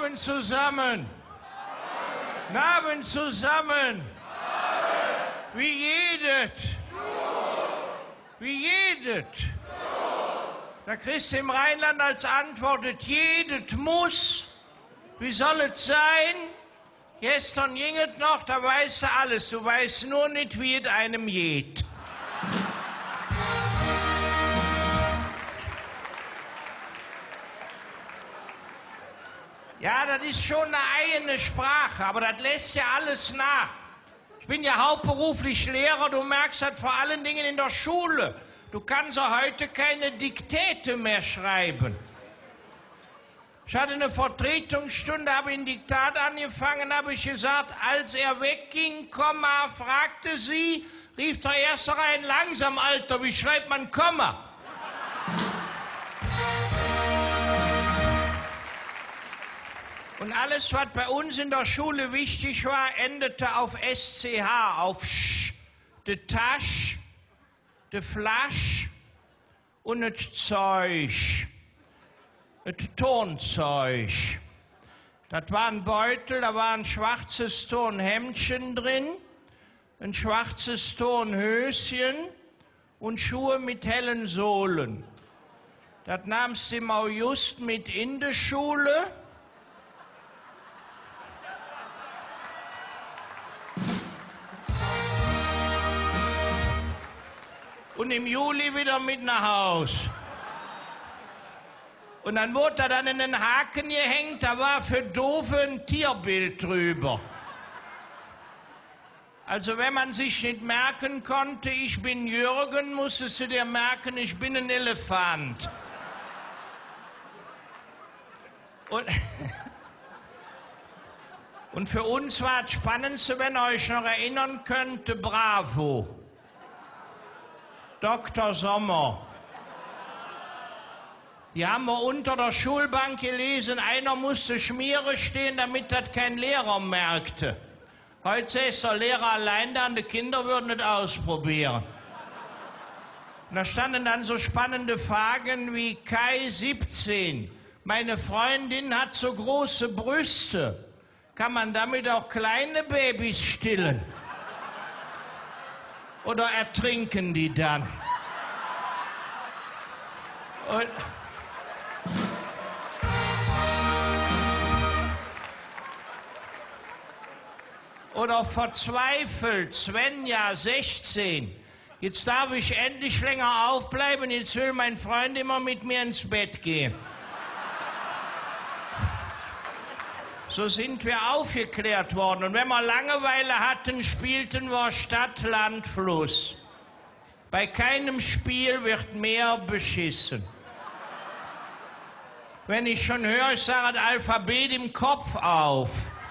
Abend zusammen. Guten Abend zusammen. Wie jedet? Wie jedet? Da kriegst du im Rheinland als Antwort, jedet muss. Wie soll es sein? Gestern ging es noch, da weißt du alles. Du weißt nur nicht, wie es einem geht. Ja, das ist schon eine eigene Sprache, aber das lässt ja alles nach. Ich bin ja hauptberuflich Lehrer, du merkst das vor allen Dingen in der Schule. Du kannst ja heute keine Diktäte mehr schreiben. Ich hatte eine Vertretungsstunde, habe ein Diktat angefangen, habe ich gesagt, als er wegging, Komma, fragte sie, rief der Erste rein, langsam, Alter, wie schreibt man Komma? Und alles, was bei uns in der Schule wichtig war, endete auf SCH, auf Sch, de Tasch, de Flasch und das Zeug, das Turnzeug. Das war ein Beutel, da war ein schwarzes Turnhemdchen drin, ein schwarzes Turnhöschen und Schuhe mit hellen Sohlen. Das nahmst du auch just mit in die Schule. Und im Juli wieder mit nach Haus. Und dann wurde er dann in den Haken gehängt, da war für Doofe ein Tierbild drüber. Also wenn man sich nicht merken konnte, ich bin Jürgen, musstest du dir merken, ich bin ein Elefant. Und für uns war das Spannendste, wenn ihr euch noch erinnern könnt, Bravo. Dr. Sommer. Die haben wir unter der Schulbank gelesen, einer musste Schmiere stehen, damit das kein Lehrer merkte. Heute ist der Lehrer allein da und die Kinder würden es ausprobieren. Und da standen dann so spannende Fragen wie Kai 17. Meine Freundin hat so große Brüste. Kann man damit auch kleine Babys stillen? Oder ertrinken die dann? Oder verzweifelt, Svenja, 16. Jetzt darf ich endlich länger aufbleiben, jetzt will mein Freund immer mit mir ins Bett gehen. So sind wir aufgeklärt worden. Und wenn wir Langeweile hatten, spielten wir Stadt, Land, Fluss. Bei keinem Spiel wird mehr beschissen. Wenn ich schon höre, ich sage das Alphabet im Kopf auf.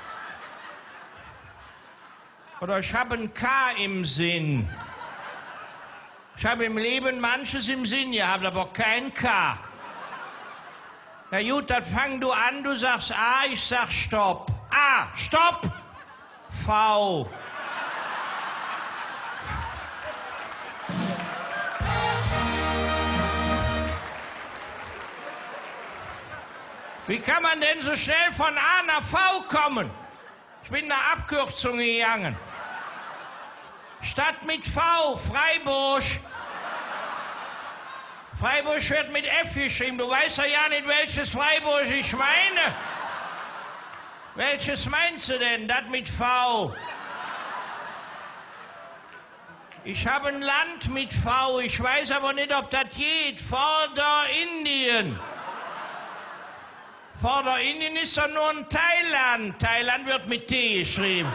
Oder ich habe ein K im Sinn. Ich habe im Leben manches im Sinn gehabt, aber kein K. Na gut, dann fang du an, du sagst A, ich sag Stopp. A, Stopp! V. Wie kann man denn so schnell von A nach V kommen? Ich bin eine Abkürzung gegangen. Stadt mit V, Freiburg. Freiburg wird mit F geschrieben. Du weißt ja nicht, welches Freiburg ich meine. Welches meinst du denn? Das mit V. Ich habe ein Land mit V. Ich weiß aber nicht, ob das geht. Vorderindien. Vorderindien ist doch nur ein Thailand. Thailand wird mit T geschrieben.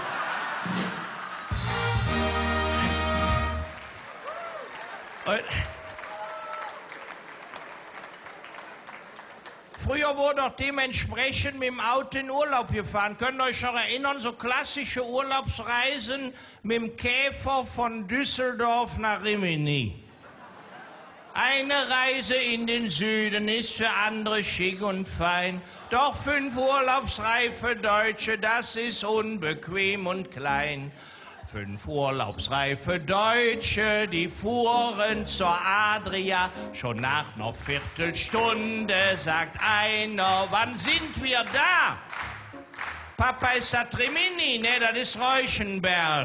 Früher wurde auch dementsprechend mit dem Auto in Urlaub gefahren. Könnt ihr euch noch erinnern, so klassische Urlaubsreisen mit dem Käfer von Düsseldorf nach Rimini. Eine Reise in den Süden ist für andere schick und fein. Doch 5 urlaubsreife Deutsche, das ist unbequem und klein. 5 urlaubsreife Deutsche, die fuhren zur Adria. Schon nach einer Viertelstunde sagt einer, wann sind wir da? Papa, ist das Rimini? Ne, das ist Reuchenberg.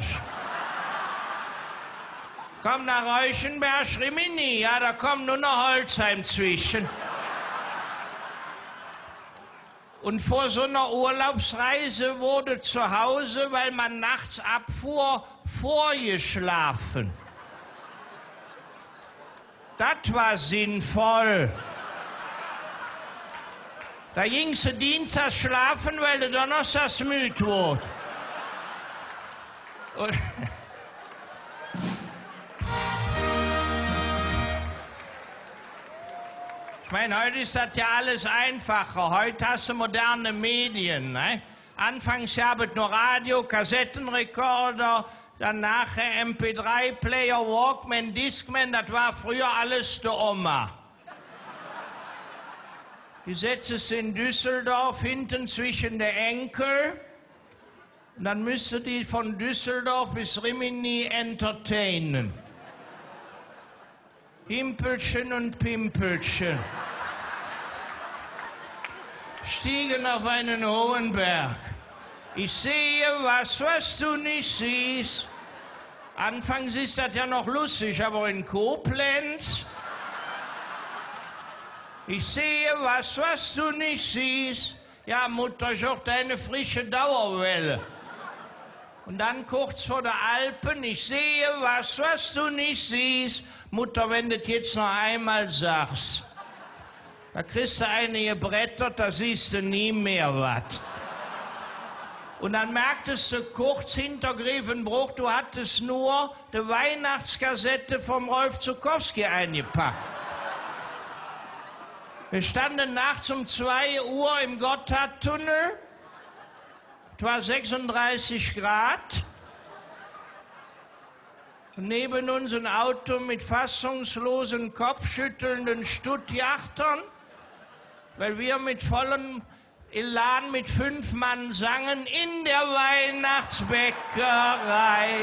Komm nach Reuchenberg, Rimini. Ja, da kommt nur noch Holzheim zwischen. Und vor so einer Urlaubsreise wurde zu Hause, weil man nachts abfuhr, vorgeschlafen. Das war sinnvoll. Da ging sie dienstags schlafen, weil du donnerstags müde wurde. Ich meine, heute ist das ja alles einfacher. Heute hast du moderne Medien. Ne? Anfangs gab es nur Radio, Kassettenrekorder, dann nachher MP3-Player, Walkman, Discman. Das war früher alles der Oma. Die setzte sie in Düsseldorf hinten zwischen der Enkel. Und dann müsste die von Düsseldorf bis Rimini entertainen. Himpelchen und Pimpelchen stiegen auf einen hohen Berg. Ich sehe was du nicht siehst. Anfangs ist das ja noch lustig, aber in Koblenz. Ich sehe was du nicht siehst. Ja, Mutter, ich auch deine frische Dauerwelle. Und dann kurz vor der Alpen, ich sehe was du nicht siehst. Mutter, wenn du das jetzt noch einmal sagst, da kriegst du eine gebrettert, da siehst du nie mehr was. Und dann merktest du kurz hinter Grevenbruch, du hattest nur die Weihnachtskassette vom Rolf Zuckowski eingepackt. Wir standen nachts um 2 Uhr im Gotthardtunnel. Es war 36 Grad. Und neben uns ein Auto mit fassungslosen, kopfschüttelnden Stuttjachtern, weil wir mit vollem Elan mit 5 Mann sangen in der Weihnachtsbäckerei.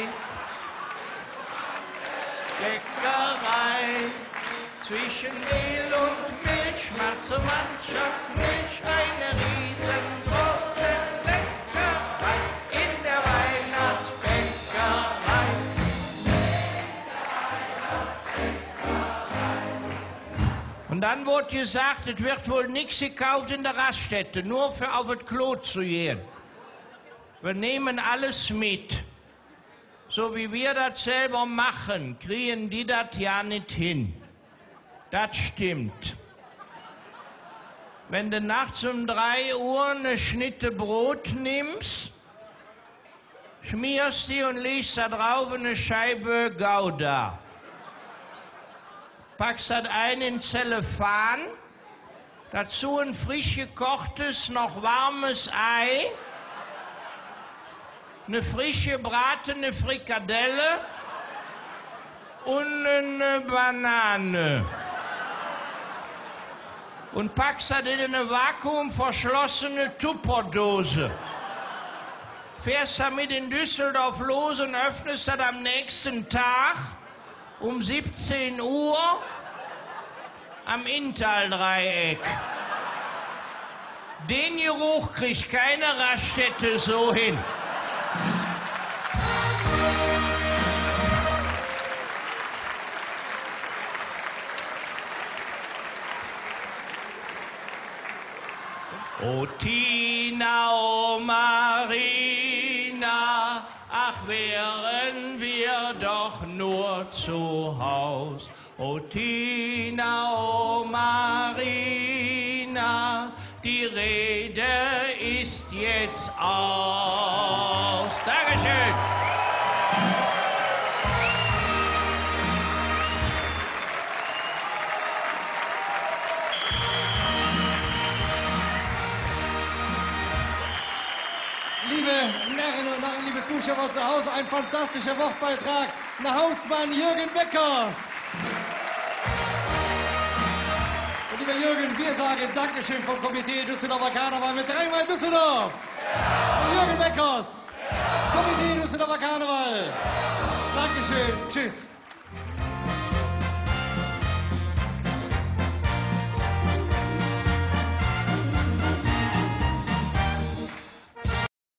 Bäckerei, zwischen Mehl und Milch macht so mancher Milch eine riesengroße Bäckerei in der Weihnachtsbäckerei. Und dann wurde gesagt, es wird wohl nichts gekauft in der Raststätte, nur für auf das Klo zu gehen. Wir nehmen alles mit. So wie wir das selber machen, kriegen die das ja nicht hin. Das stimmt. Wenn du nachts um 3 Uhr eine Schnitte Brot nimmst, schmierst die und legst da drauf eine Scheibe Gouda. Packst das ein in Zellophan, dazu ein frisch gekochtes, noch warmes Ei, eine frisch gebratene Frikadelle und eine Banane. Und packst das in eine vakuumverschlossene Tupperdose. Fährst damit in Düsseldorf los und öffnest das am nächsten Tag um 17 Uhr am Inntal-Dreieck. Den Geruch kriegt keine Raststätte so hin. O Tina, o Marina, ach wären wir doch nur zu Haus. O Tina, o Marina, die Rede ist jetzt aus. Dankeschön. Liebe Herren und Herren, liebe Zuschauer zu Hause, ein fantastischer Wortbeitrag nach Hausmann Jürgen Beckers. Und lieber Jürgen, wir sagen Dankeschön vom Komitee Düsseldorfer Karneval mit 3-mal Düsseldorf. Und Jürgen Beckers, Komitee Düsseldorfer Karneval. Dankeschön, tschüss.